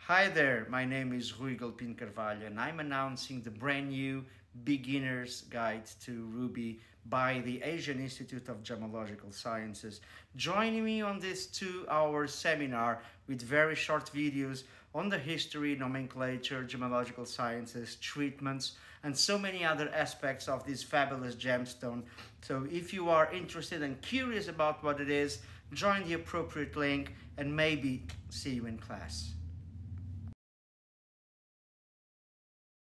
Hi there, my name is Galopim Carvalho and I'm announcing the brand new Beginner's Guide to Ruby by the Asian Institute of Gemological Sciences. Joining me on this 2-hour seminar with very short videos on the history, nomenclature, gemological sciences, treatments, and so many other aspects of this fabulous gemstone. So if you are interested and curious about what it is, join the appropriate link and maybe see you in class.